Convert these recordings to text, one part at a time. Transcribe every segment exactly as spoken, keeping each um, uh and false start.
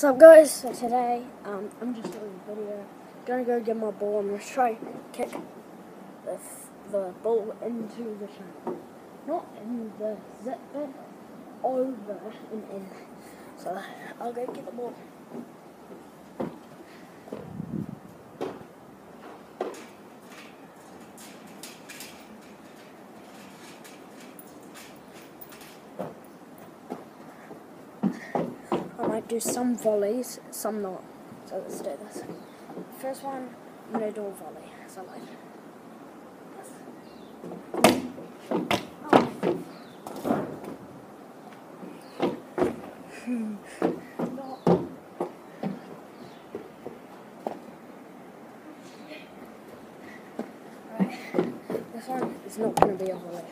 What's up, guys? So today, um, I'm just doing a video. Gonna go get my ball. I'm gonna try kick the the ball into the channel, not in the zip bed, over and in. So I'll go get the ball. I might do some volleys, some not. So let's do this. First one, I'm gonna do a volley. So like this. Hmm. No. Alright. This one is not gonna be a volley.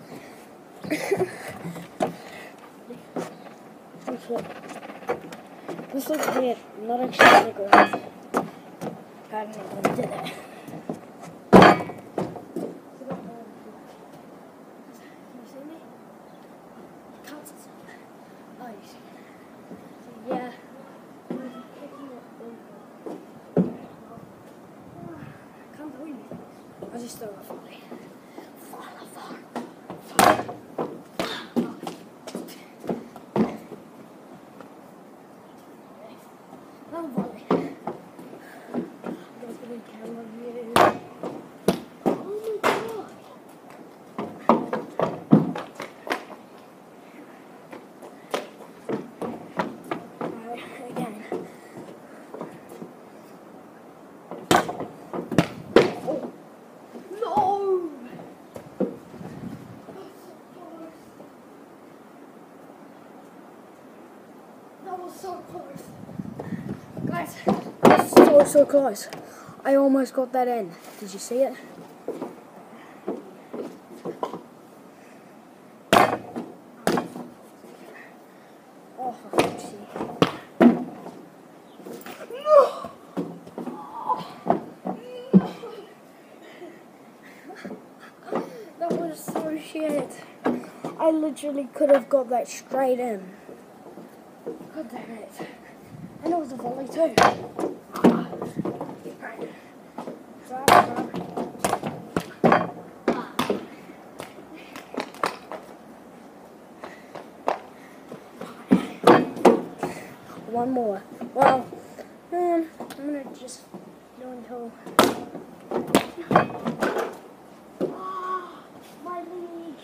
This looks weird. I'm not actually good. I don't know how to do that. Can you see me? Can't see. Oh, you see. So, yeah. I can't do anything. I just throw a volley. Far, far, far. Oh, volley. There's gonna be camera view. Oh my god. Alright, again. Oh. No! That was so close. Guys, that's so, so close. I almost got that in. Did you see it? Oh, I can't see. No! That was so shit. I literally could have got that straight in. God damn it. And it was a volley too. Right. Grab, grab. One more. Well, um, I'm gonna just do until. Oh, my leg.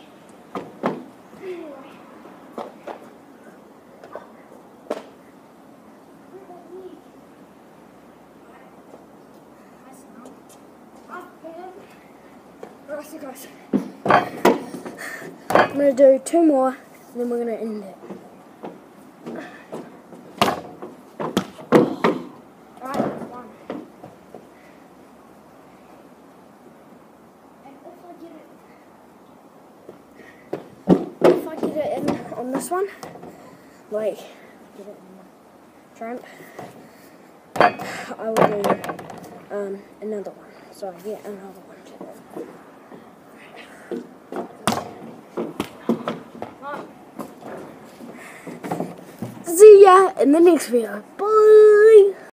Alright, so guys, I'm going to do two more, and then we're going to end it. Alright, one. And if I get it, if I get it in on this one, like, get it in the tramp, I will do um, another one. So I get another one. See ya in the next video.